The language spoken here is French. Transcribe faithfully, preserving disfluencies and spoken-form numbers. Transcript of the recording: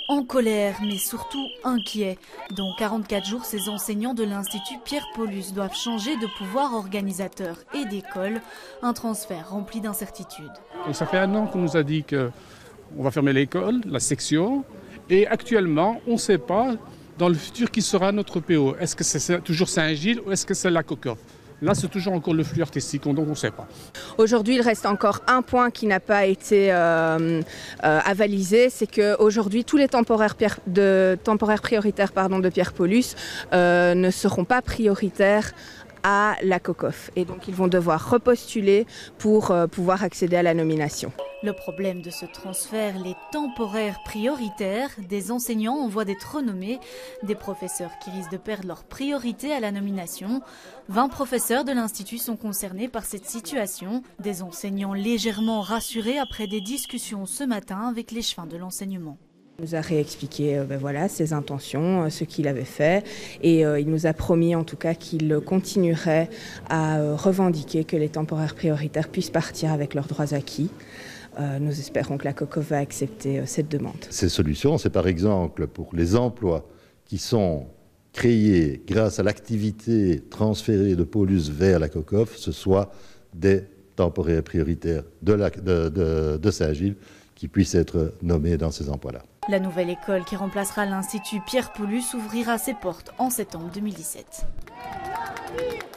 En colère, mais surtout inquiets. Dans quarante-quatre jours, ces enseignants de l'Institut Pierre Paulus doivent changer de pouvoir organisateur et d'école. Un transfert rempli d'incertitudes. Ça fait un an qu'on nous a dit qu'on va fermer l'école, la section. Et actuellement, on ne sait pas dans le futur qui sera notre P O. Est-ce que c'est toujours Saint-Gilles ou est-ce que c'est la Cocof? Là, c'est toujours encore le flux artistique, donc on ne sait pas. Aujourd'hui, il reste encore un point qui n'a pas été euh, euh, avalisé, c'est qu'aujourd'hui, tous les temporaires, de, temporaires prioritaires pardon, de Pierre Paulus euh, ne seront pas prioritaires à la Cocof. Et donc, ils vont devoir repostuler pour euh, pouvoir accéder à la nomination. Le problème de ce transfert, les temporaires prioritaires, des enseignants en voie d'être renommés, des professeurs qui risquent de perdre leur priorité à la nomination. vingt professeurs de l'Institut sont concernés par cette situation, des enseignants légèrement rassurés après des discussions ce matin avec l'échevin de l'enseignement. Il nous a réexpliqué euh, ben voilà, ses intentions, euh, ce qu'il avait fait et euh, il nous a promis en tout cas qu'il continuerait à euh, revendiquer que les temporaires prioritaires puissent partir avec leurs droits acquis. Euh, nous espérons que la Cocof va accepter euh, cette demande. Ces solutions, c'est par exemple pour les emplois qui sont créés grâce à l'activité transférée de Paulus vers la Cocof, ce soit des temporaires prioritaires de, la, de, de, de Saint-Gilles qui puissent être nommés dans ces emplois-là. La nouvelle école qui remplacera l'Institut Pierre Paulus ouvrira ses portes en septembre deux mille dix-sept.